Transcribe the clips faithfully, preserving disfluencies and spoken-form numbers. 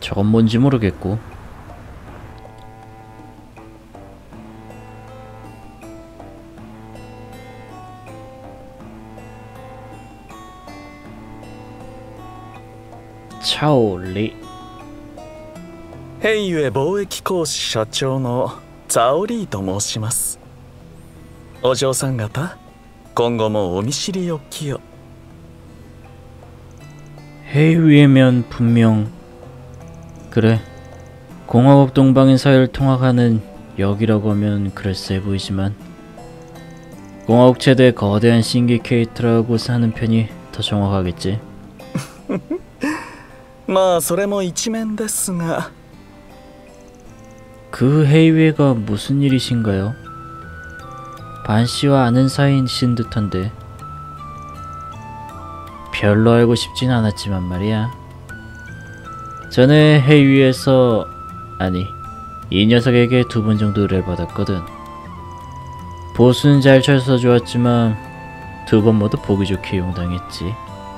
저건 뭔지 모르겠고. 차오리. ヘイユエ貿易公司社長のザオリーと申します。お嬢さん方、今後もお見知りおきよ。 해외면 분명 그래. 공화국 동방인 사이를 통합하는 역이라고 하면 그럴싸해 보이지만 공화국 최대 거대한 신디케이트라고 하는 편이 더 정확하겠지. まあそれも一面ですが 그 해외가 무슨 일이신가요? 반씨와 아는 사이이신 듯한데. 별로 알고 싶진 않았지만 말이야. 전에 해외에서 아니 이 녀석에게 두 번 정도 의뢰를 받았거든. 보수는 잘 쳐서 좋았지만 두 번 모두 보기 좋게 이용당했지.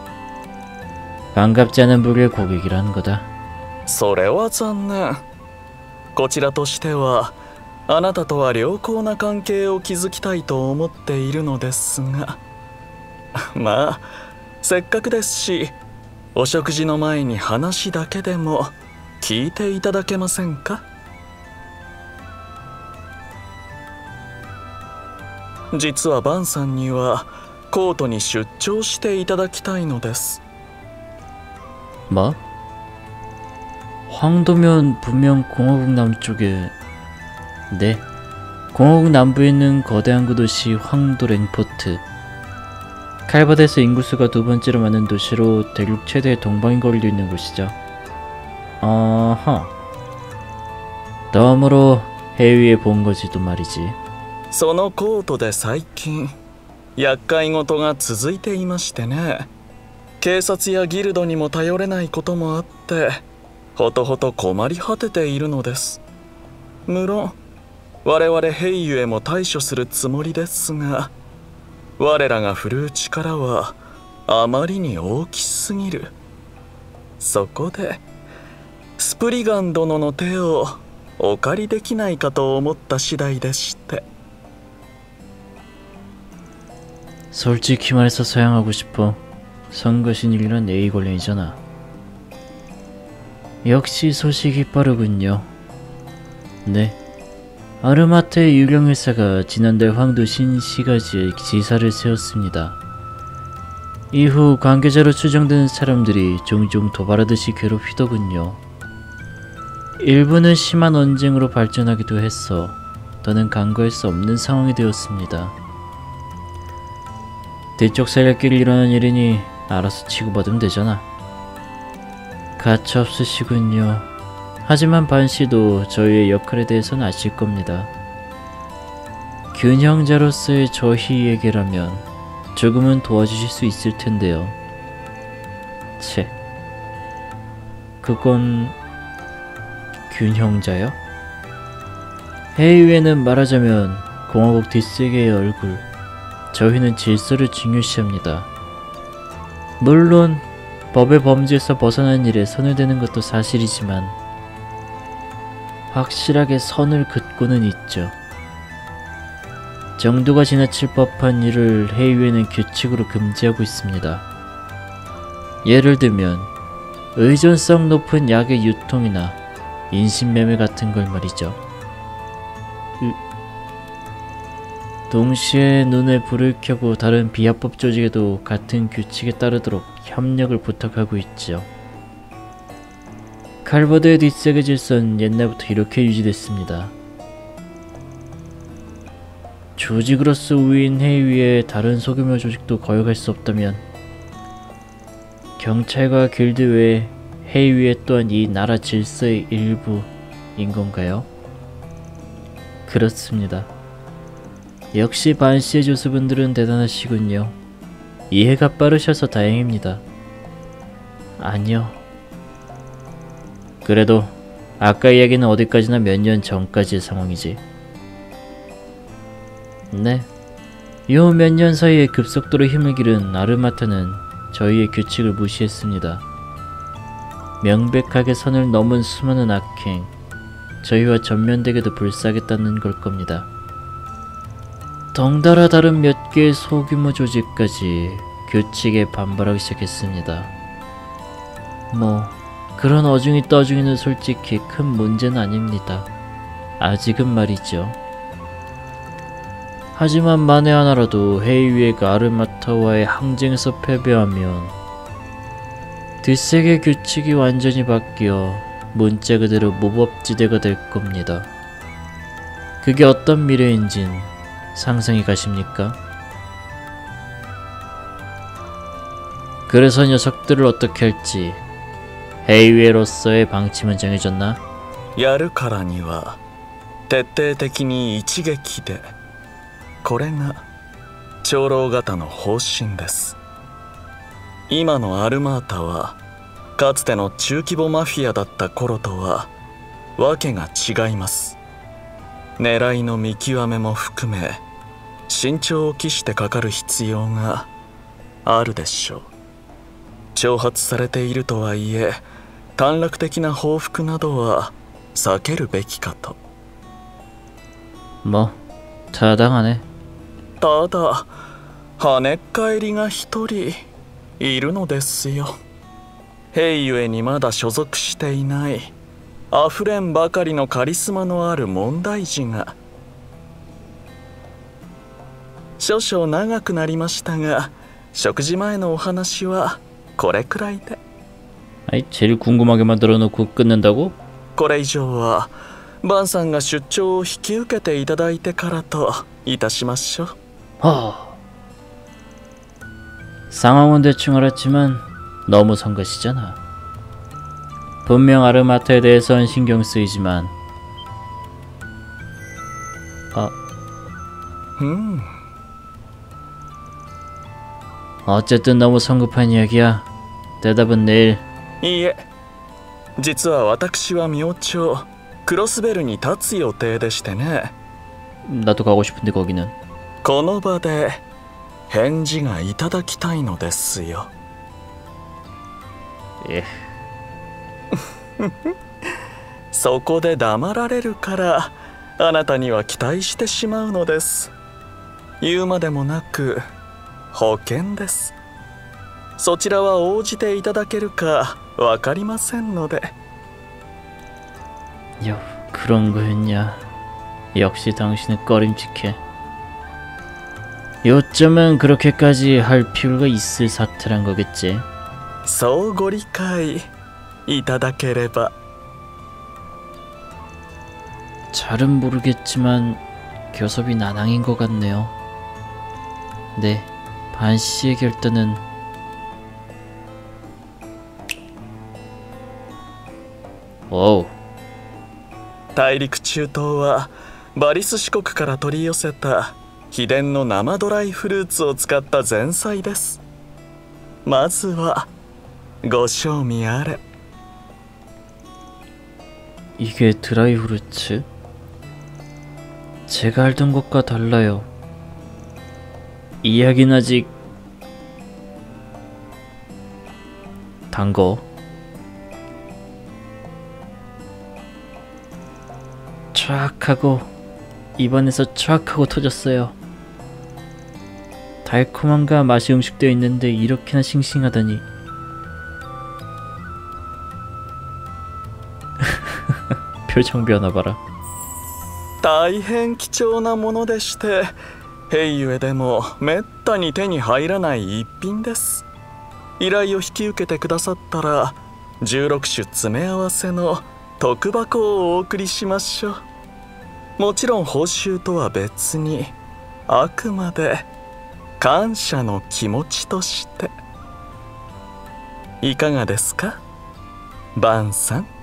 반갑지 않은 부류의 고객이라는 거다. それは残念。こちらとしてはあなたとは良好な関係を築きたいと思っているのですがまあせっかくですしお食事の前に話だけでも聞いていただけませんか。実はバンさんにはコートに出張していただきたいのです。 뭐? 황도면 분명 공화국 남쪽에. 네, 공화국 남부에 있는 거대한 구도시 황도 랭포트. 칼바데스 인구수가 두 번째로 많은 도시로 대륙 최대의 동방인 거리도 있는 곳이죠. 어허. 덤으로 해위에 본 거지도 말이지. そのコートで最近厄介事が続いていましてね。警察やギルドにも頼れないこともあってほとほと困り果てているのです。無論我々ヘイユへも対処するつもりですが我らが振るう力はあまりに大きすぎる。そこでスプリガン殿の手をお借りできないかと思った次第でして。 솔직히 말해서 사양하고 싶어. 선거신일이란 A 관련이잖아. 역시 소식이 빠르군요. 네, 아르마테의 유령회사가 지난달 황도 신시가지에 지사를 세웠습니다. 이후 관계자로 추정되는 사람들이 종종 도발하듯이 괴롭히더군요. 일부는 심한 언쟁으로 발전하기도 했어 더는 간과할 수 없는 상황이 되었습니다. 뒤쪽 세력끼리 일어난 일이니 알아서 치고받으면 되잖아. 가차없으시군요. 하지만 반씨도 저희의 역할에 대해서는 아실 겁니다. 균형자로서의 저희에게라면 조금은 도와주실 수 있을 텐데요. 채, 그건... 균형자요? 해외에는 말하자면 공화국 뒷세계의 얼굴, 저희는 질서를 중요시합니다. 물론 법의 범주에서 벗어난 일에 선을 대는 것도 사실이지만 확실하게 선을 긋고는 있죠. 정도가 지나칠 법한 일을 해외에는 규칙으로 금지하고 있습니다. 예를 들면 의존성 높은 약의 유통이나 인신매매 같은 걸 말이죠. 동시에 눈에 불을 켜고 다른 비합법 조직에도 같은 규칙에 따르도록 협력을 부탁하고 있죠. 칼버드의 뒷세계 질서는 옛날부터 이렇게 유지됐습니다. 조직으로서 우위인 해위에 다른 소규모 조직도 거역할 수 없다면 경찰과 길드 외에 해위에 또한 이 나라 질서의 일부인 건가요? 그렇습니다. 역시 반씨의 조수분들은 대단하시군요. 이해가 빠르셔서 다행입니다. 아니요. 그래도 아까 이야기는 어디까지나 몇 년 전까지의 상황이지. 네. 요 몇 년 사이에 급속도로 힘을 기른 아르마타는 저희의 규칙을 무시했습니다. 명백하게 선을 넘은 수많은 악행, 저희와 전면대결도 불사하겠다는 걸 겁니다. 덩달아 다른 몇 개의 소규모 조직까지 규칙에 반발하기 시작했습니다. 뭐 그런 어중이 떠중이는 솔직히 큰 문제는 아닙니다. 아직은 말이죠. 하지만 만에 하나라도 헤이위에가 아르마타와의 항쟁에서 패배하면 뒷세계 규칙이 완전히 바뀌어 문자 그대로 무법지대가 될 겁니다. 그게 어떤 미래인진 상상이 가십니까? 그래서 녀석들을 어떻게 할지 헤이위에로서의 방침은 정해졌나? やるからには徹底的に一撃で、これが長老方の方針です。今のアルマータはかつての中規模マフィアだった頃とはわけが違います。狙いの見極めも含め慎重を期してかかる必要があるでしょう。挑発されているとはいえ短絡的な報復などは避けるべきかと。 뭐 타당하네. ただ跳ねっ返りが一人いるのですよ。兵ゆえにまだ所属していないあふれんばかりのカリスマのある問題児が。少々長くなりましたが食事前のお話はこれくらいで。 아이 제일 궁금하게 만들어 놓고 끝낸다고? これ以上はバンさんが出張を引き受けていただいてからといたしましょう。 허... 상황은 대충 알았지만 너무 선 것이잖아. 분명 아르마타에 대해선 신경 쓰이지만 아... 음. 어쨌든 너무 성급한 이야기야. 대답은 내일. いいえ、実は私は明朝クロスベルに立つ予定でしてね。 나도 가고 싶은데 거기는. この場で返事がいただきたいのですよ。 예. そこで黙られるからあなたには期待してしまうのです。言うまでもなく保険です。そちらは応じていただけるかわかりませんので。 야, 그런 거였냐. 역시 당신은 꺼림칙해. 요점은 그렇게까지 할 필요가 있을 사태란 거겠지. そうご理解いただければ。 잘은 모르겠지만 교섭이 난항인 것 같네요. 네, 반 씨의 결단은 오우. 大陸中東はバリス四国から取り寄せた秘伝の生ドライフルーツを使った前菜です。まずはご賞味あれ。 이게 드라이 후르츠? 제가 알던 것과 달라요. 이야기는 아직 단거. 촥 하고 입안에서 촥 하고 터졌어요. 달콤함과 맛이 응축되어 있는데 이렇게나 싱싱하다니. 표정 변화 봐라. 大変貴重なものでしてヘイユエでもめったに手に入らない一品です。依頼を引き受けてくださったらじゅうろく種詰め合わせの特箱をお送りしましょう。もちろん報酬とは別にあくまで感謝の気持ちとして。いかがですかバンさん。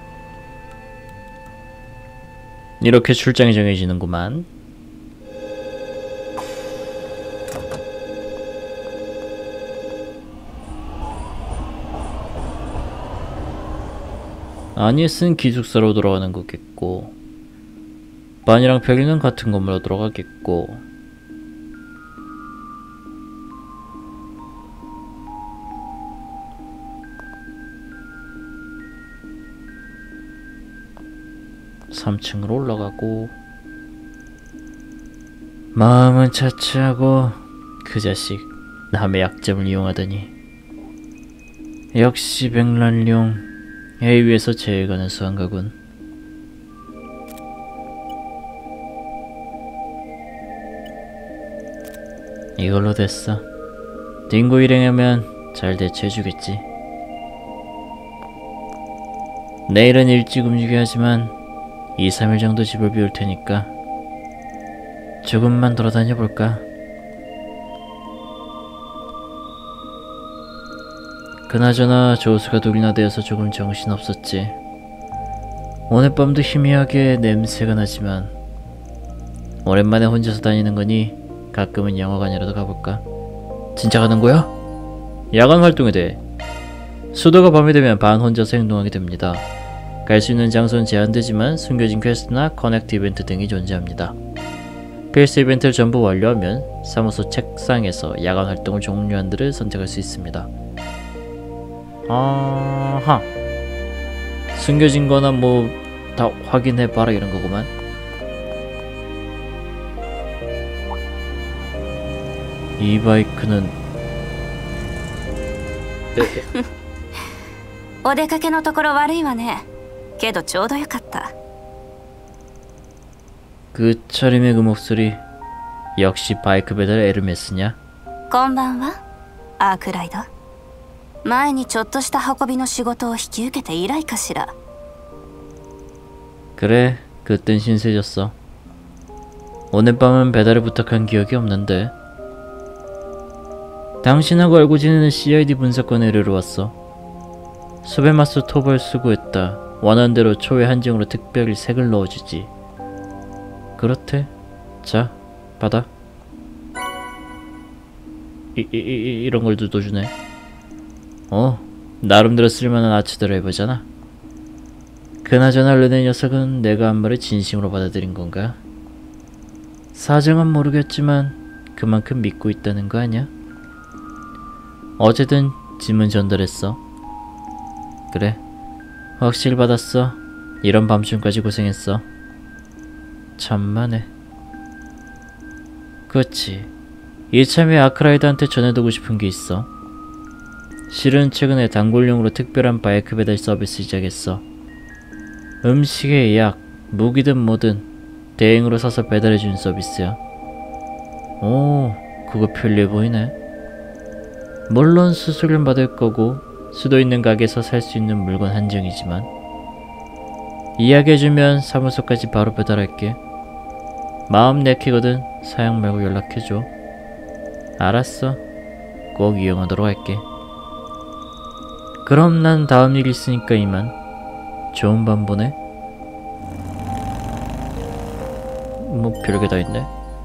이렇게 출장이 정해지는구만. 아니에스는 기숙사로 돌아가는 거겠고 반이랑 벽이는 같은 건물로 들어가겠고 삼 층으로 올라가고 마음은 차치하고 그 자식 남의 약점을 이용하더니 역시 백란룡 A위에서 제일 가는 수한가군. 이걸로 됐어. 딩고 일행하면 잘 대처해주겠지. 내일은 일찍 움직여야 하지만 이, 삼 일 정도 집을 비울 테니까 조금만 돌아다녀 볼까? 그나저나 조수가 둘이나 되어서 조금 정신없었지. 오늘 밤도 희미하게 냄새가 나지만 오랜만에 혼자서 다니는 거니 가끔은 영화관이라도 가볼까? 진짜 가는 거야? 야간 활동에 대해 수도가 밤이 되면 반 혼자서 행동하게 됩니다. 갈 수 있는 장소는 제한되지만 숨겨진 퀘스트나 커넥트 이벤트 등이 존재합니다. 필수 이벤트를 전부 완료하면 사무소 책상에서 야간 활동을 종료한 들을 선택할 수 있습니다. 아하, 숨겨진 거나 뭐 다 확인해봐라 이런 거구만. 이 바이크는 お出かけのところ悪いわね。けどちょうどよかった。 그 차림의 그 목소리 역시 바이크 배달 에르메스냐? こんばんは、アークライド。前にちょっとした運びの仕事を引き受けて以来かしら。 그래, 그땐 신세졌어. 오늘 밤은 배달을 부탁한 기억이 없는데. 당신하고 알고 지내는 씨아이디 분석관 의뢰로 왔어. 숲에 맞서 톱을 수고했다. 원하는 대로 초회 한정으로 특별히 색을 넣어주지. 그렇대. 자, 받아. 이, 이, 이, 이런 걸 뜯어주네. 어, 나름대로 쓸만한 아츠 드라이버잖아. 그나저나 르네 녀석은 내가 한 말을 진심으로 받아들인 건가? 사정은 모르겠지만 그만큼 믿고 있다는 거 아냐? 어쨌든 짐은 전달했어. 그래, 확실히 받았어. 이런 밤중까지 고생했어. 천만에. 그렇지, 이참에 아크라이드한테 전해두고 싶은 게 있어. 실은 최근에 단골용으로 특별한 바이크 배달 서비스 시작했어. 음식에 약, 무기든 뭐든 대행으로 사서 배달해주는 서비스야. 오, 그거 편리해 보이네. 물론 수수료는 받을 거고 수도 있는 가게에서 살 수 있는 물건 한정이지만 이야기해주면 사무소까지 바로 배달할게. 마음 내키거든 사양 말고 연락해줘. 알았어, 꼭 이용하도록 할게. 그럼 난 다음 일 있으니까 이만. 좋은 밤 보내. 뭐 별게 다 있네.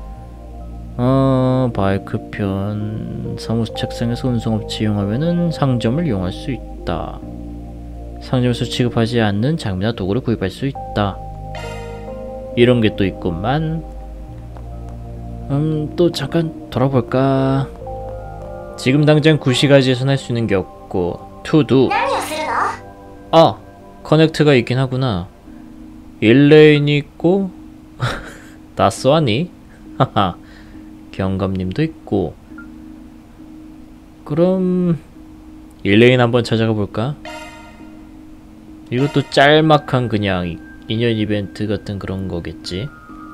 어, 바이크 편. 사무소 책상에서 운송업체 이용하면은 상점을 이용할 수 있다. 상점에서 취급하지 않는 장비나 도구를 구입할 수 있다. 이런 게 또 있구만. 음, 또 잠깐 돌아볼까. 지금 당장 구시가지에선 할 수 있는 게 없고 투두. 아, 커넥트가 있긴 하구나. 일레인이 있고 나쏘아니? 하하, 경감님도 있고. 그럼 일레인 한번 찾아가 볼까? 이것도 짤막한 그냥 인연 이벤트 같은 그런 거겠지.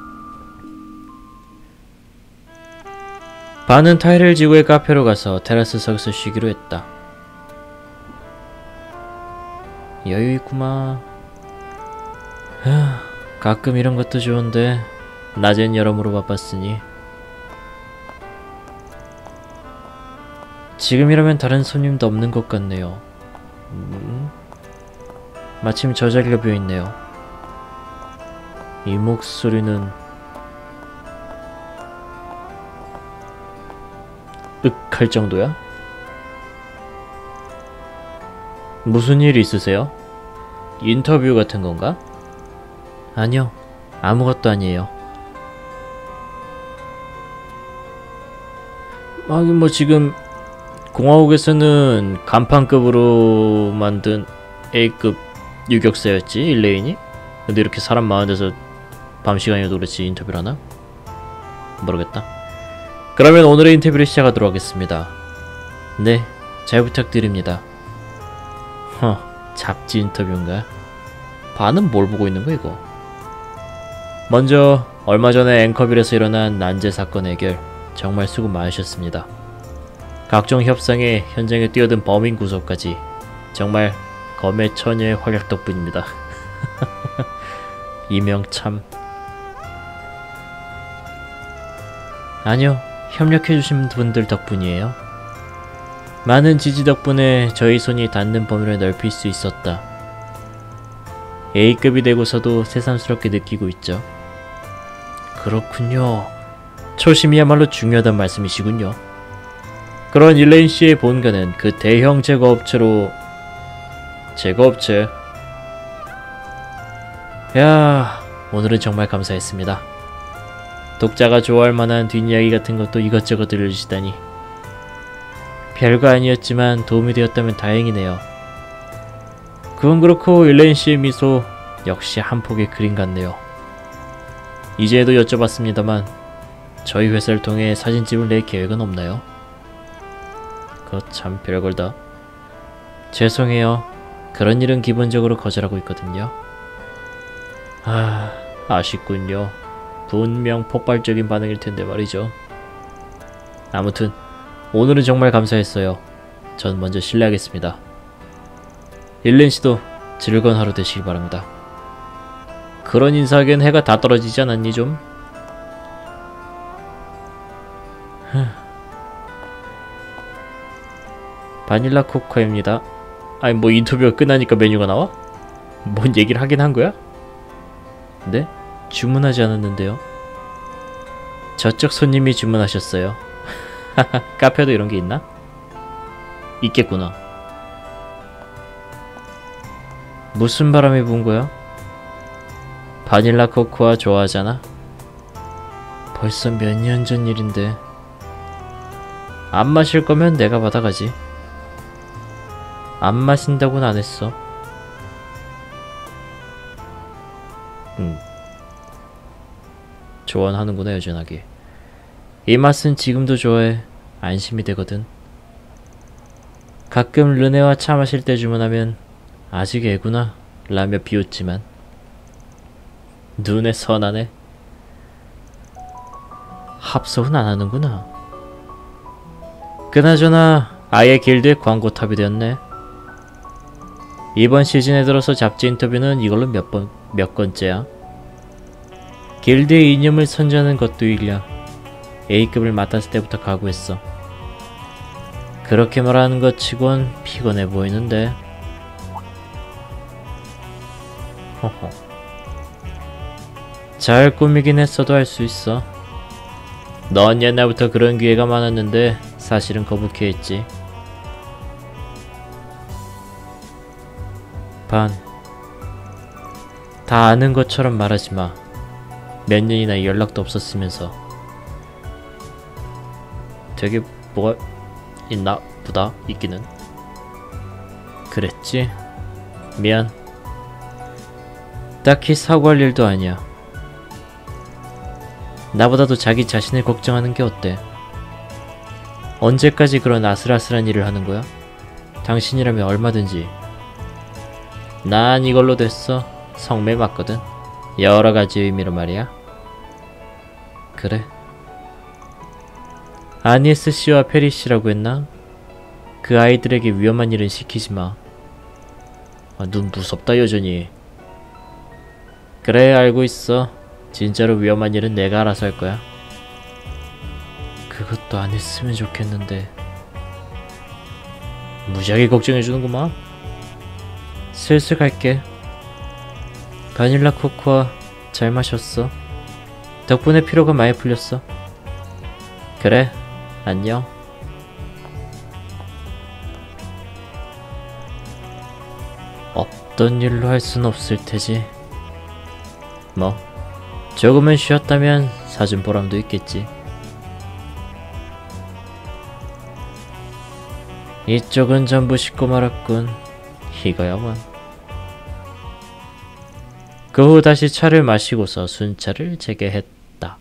반은 타이를 지구의 카페로 가서 테라스석에서 쉬기로 했다. 여유 있구마. 가끔 이런 것도 좋은데 낮엔 여러모로 바빴으니. 지금이라면 다른 손님도 없는 것 같네요. 음? 마침 저 자리가 비어있네요. 이 목소리는 윽할 정도야? 무슨 일 있으세요? 인터뷰 같은 건가? 아니요, 아무것도 아니에요. 하긴 뭐 지금 공화국에서는 간판급으로 만든 A급 유격사였지, 일레인이? 근데 이렇게 사람 많은 데서 밤 시간이어도 그렇지 인터뷰를 하나? 모르겠다. 그러면 오늘의 인터뷰를 시작하도록 하겠습니다. 네, 잘 부탁드립니다. 허, 잡지 인터뷰인가? 반은 뭘 보고 있는 거야 이거? 먼저 얼마 전에 앵커빌에서 일어난 난제 사건 해결 정말 수고 많으셨습니다. 각종 협상에 현장에 뛰어든 범인 구속까지 정말 검의 처녀의 활약 덕분입니다. 이명 참... 아니요, 협력해주신 분들 덕분이에요. 많은 지지 덕분에 저희 손이 닿는 범위를 넓힐 수 있었다. A급이 되고서도 새삼스럽게 느끼고 있죠. 그렇군요. 초심이야말로 중요하단 말씀이시군요. 그런 일레인 씨의 본가는 그 대형 제거업체로... 제거업체... 야, 오늘은 정말 감사했습니다. 독자가 좋아할 만한 뒷이야기 같은 것도 이것저것 들려주시다니. 별거 아니었지만 도움이 되었다면 다행이네요. 그건 그렇고 일레인 씨의 미소 역시 한 폭의 그림 같네요. 이제도 여쭤봤습니다만 저희 회사를 통해 사진집을 낼 계획은 없나요? 그거 참 별걸다. 죄송해요. 그런 일은 기본적으로 거절하고 있거든요. 아, 아쉽군요. 분명 폭발적인 반응일 텐데 말이죠. 아무튼 오늘은 정말 감사했어요. 전 먼저 실례하겠습니다. 일렌 씨도 즐거운 하루 되시길 바랍니다. 그런 인사하기엔 해가 다 떨어지지 않았니 좀? 바닐라 코코아입니다. 아니 뭐 인터뷰가 끝나니까 메뉴가 나와? 뭔 얘기를 하긴 한 거야? 네? 주문하지 않았는데요. 저쪽 손님이 주문하셨어요. 카페도 이런 게 있나? 있겠구나. 무슨 바람이 부은 거야? 바닐라 코코아 좋아하잖아? 벌써 몇 년 전 일인데. 안 마실 거면 내가 받아가지. 안 마신다고는 안 했어. 음. 좋아하는구나 여전하게. 이 맛은 지금도 좋아해. 안심이 되거든. 가끔 르네와 차 마실 때 주문하면 아직 애구나 라며 비웃지만 눈에 선하네. 합석은 안 하는구나. 그나저나 아예 길드의 광고탑이 되었네. 이번 시즌에 들어서 잡지 인터뷰는 이걸로 몇 번, 몇 건째야. 길드의 이념을 선전하는 것도 일이야. A급을 맡았을 때부터 각오했어. 그렇게 말하는 것 치곤 피곤해 보이는데. 허허. 잘 꾸미긴 했어도 할 수 있어. 넌 옛날부터 그런 기회가 많았는데 사실은 거북해했지. 반. 다 아는 것처럼 말하지 마. 몇 년이나 연락도 없었으면서. 되게 뭐가 있나 보다 있기는. 그랬지? 미안. 딱히 사과할 일도 아니야. 나보다도 자기 자신을 걱정하는 게 어때? 언제까지 그런 아슬아슬한 일을 하는 거야? 당신이라면 얼마든지. 난 이걸로 됐어. 성매 맞거든. 여러 가지 의미로 말이야. 그래. 아니에스 씨와 페리 씨라고 했나? 그 아이들에게 위험한 일은 시키지 마. 아, 눈 무섭다 여전히. 그래 알고 있어. 진짜로 위험한 일은 내가 알아서 할 거야. 그것도 안 했으면 좋겠는데. 무지하게 걱정해주는구만. 슬슬 갈게. 바닐라 코코아 잘 마셨어. 덕분에 피로가 많이 풀렸어. 그래, 안녕. 없던 일로 할 순 없을 테지. 뭐 조금은 쉬었다면 사준 보람도 있겠지. 이쪽은 전부 씻고 말았군. 이거야만. 그 후 다시 차를 마시고서 순차를 재개했다.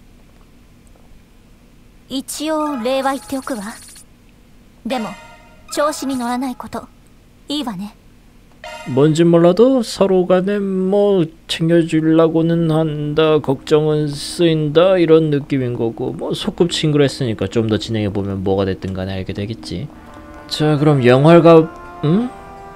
一応礼は言っておくわ。でも調子に乗らないこと。いいわね。 뭔진 몰라도 서로 간에 뭐 챙겨주려고는 한다, 걱정은 쓰인다 이런 느낌인 거고, 뭐 소꿉친구를 했으니까 좀 더 진행해보면 뭐가 됐든 간에 알게 되겠지. 자, 그럼 영화가... 응?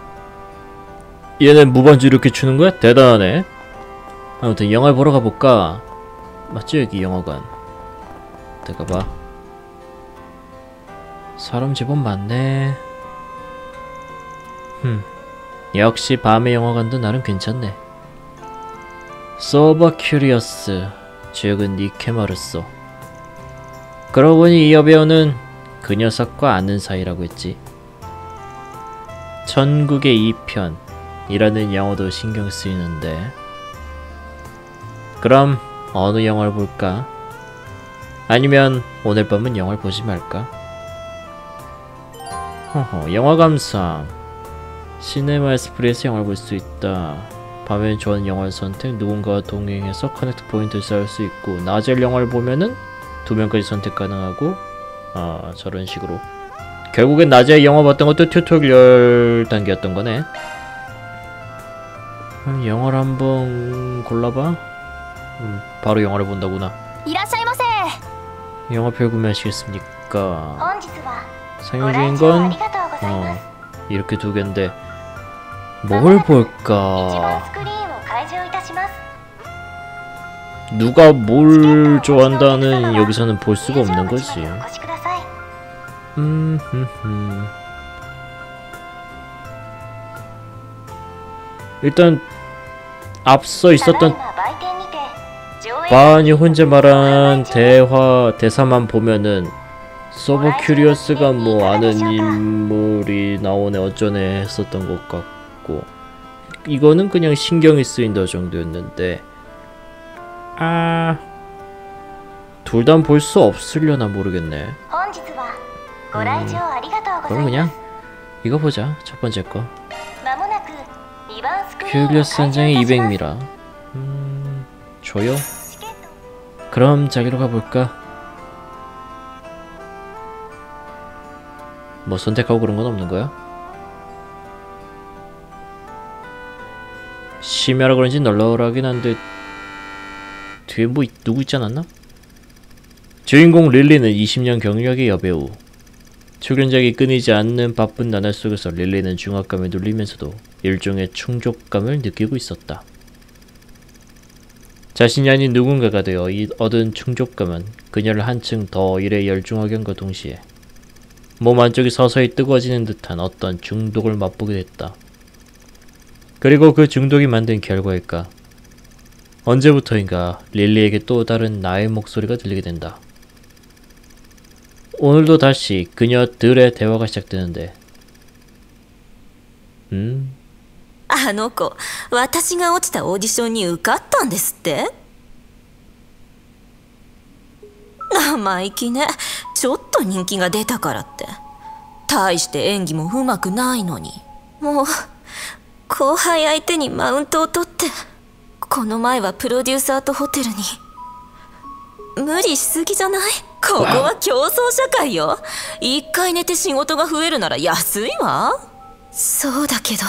얘는 무반주 이렇게 주는 거야? 대단하네. 아무튼 영화를 보러 가볼까? 맞지? 여기 영화관. 들어가봐. 사람 제법 많네. 흠. 역시 밤의 영화관도 나름 괜찮네. 소버 큐리어스, 주역은 니케마르소. 그러고 보니 이 여배우는 그 녀석과 아는 사이라고 했지. 천국의 이 편이라는 영어도 신경 쓰이는데. 그럼 어느 영화를 볼까? 아니면 오늘 밤은 영화를 보지 말까? 허허, 영화 감상. 시네마 에스프리에서 영화를 볼 수 있다. 밤엔 좋아하는 영화를 선택, 누군가와 동행해서 커넥트 포인트를 쌓을 수 있고, 낮에 영화를 보면은 두 명까지 선택 가능하고, 아, 저런 식으로. 결국엔 낮에 영화 봤던 것도 튜토리얼 단계였던 거네. 그럼 영화를 한번 골라봐. 음, 바로 영화를 본다구나. 영화표 구매하시겠습니까? 상영 중인 건 어, 이렇게 두 개인데 뭘 볼까? 누가 뭘 좋아한다는 여기서는 볼 수가 없는 거지. 음, 흠, 흠. 일단 앞서 있었던 바안이 혼자 말한 대화 대사만 보면은 소버 큐리어스가 뭐 아는 인물이 나오네 어쩌네 했었던 것 같고, 이거는 그냥 신경이 쓰인다 정도였는데, 아, 둘 다 볼 수 없으려나 모르겠네. 음, 그럼 그냥 이거 보자. 첫 번째 거. 큐리어스 한 장에 이백 미라. 음, 줘요. 그럼 자기로 가볼까? 뭐 선택하고 그런 건 없는 거야? 심야라 그런지 널널하긴 한데 뒤에 뭐 누구 있지 않았나? 주인공 릴리는 이십 년 경력의 여배우. 출연작이 끊이지 않는 바쁜 나날 속에서 릴리는 중압감에 눌리면서도 일종의 충족감을 느끼고 있었다. 자신이 아닌 누군가가 되어 얻은 충족감은 그녀를 한층 더 일에 열중하게 한과 동시에 몸 안쪽이 서서히 뜨거워지는 듯한 어떤 중독을 맛보게 됐다. 그리고 그 중독이 만든 결과일까? 언제부터인가 릴리에게 또 다른 나의 목소리가 들리게 된다. 오늘도 다시 그녀들의 대화가 시작되는데, 음? あの子、私が落ちたオーディションに受かったんですって？生意気ね。ちょっと人気が出たからって大して演技もうまくないのに、もう後輩相手にマウントを取って、この前はプロデューサーとホテルに。無理しすぎじゃない？ここは競争社会よ。一回寝て仕事が増えるなら安いわ。そうだけど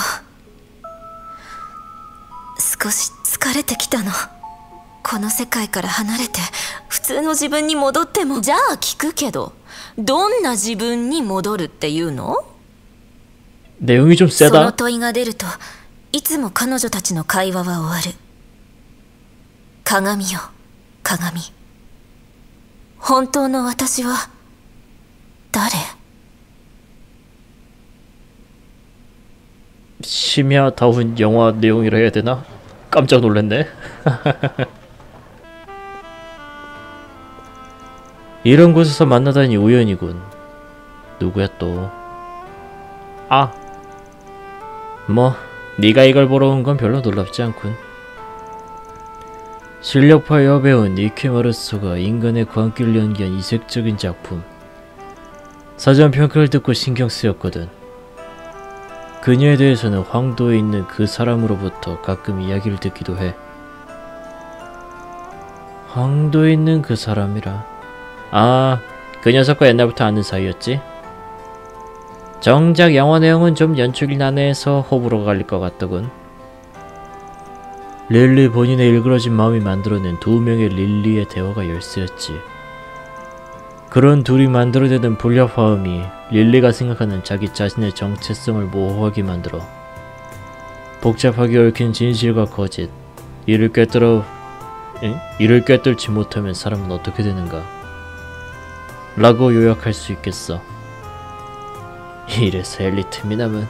少し疲れてきたの。この世界から離れて普通の自分に戻っても。じゃあ聞くけど、どんな自分に戻るっていうの？ 내용이 좀 세다. その問いが出るといつも彼女たちの会話は終わる。鏡よ、鏡。本当の私は誰？ 심야다운 영화 내용이라 해야 되나? 깜짝 놀랐네. 이런 곳에서 만나다니 우연이군. 누구야 또? 아, 뭐 네가 이걸 보러 온 건 별로 놀랍지 않군. 실력파 여배우 니케마르소가 인간의 광기를 연기한 이색적인 작품. 사전 평가를 듣고 신경 쓰였거든. 그녀에 대해서는 황도에 있는 그 사람으로부터 가끔 이야기를 듣기도 해. 황도에 있는 그 사람이라. 아, 그 녀석과 옛날부터 아는 사이였지? 정작 영화 내용은 좀 연출이 난해해서 호불호가 갈릴 것 같더군. 릴리 본인의 일그러진 마음이 만들어낸 두 명의 릴리의 대화가 열쇠였지. 그런 둘이 만들어내는 불협화음이 릴리가 생각하는 자기 자신의 정체성을 모호하게 만들어 복잡하게 얽힌 진실과 거짓, 이를 꿰뚫어 에? 이를 꿰뚫지 못하면 사람은 어떻게 되는가? 라고 요약할 수 있겠어. 이래서 엘리트 미남은.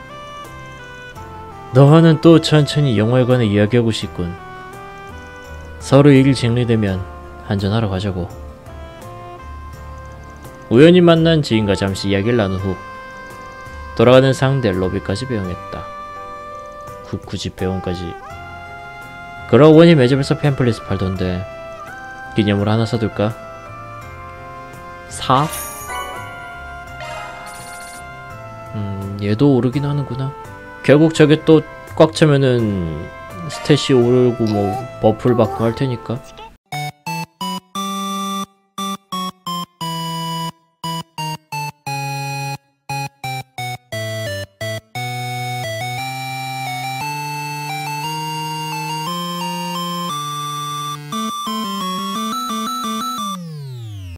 너와는 또 천천히 영화에 관해 이야기하고 싶군. 서로 일 정리되면 한잔하러 가자고. 우연히 만난 지인과 잠시 이야기를 나눈 후 돌아가는 상대 로비까지 배웅했다. 구, 굳이 배웅까지. 그러고 보니 매점에서 팸플릿을 팔던데 기념으로 하나 사둘까? 사? 음, 얘도 오르긴 하는구나. 결국 저게 또 꽉 차면은 스탯이 오르고 뭐 버프를 받고 할 테니까.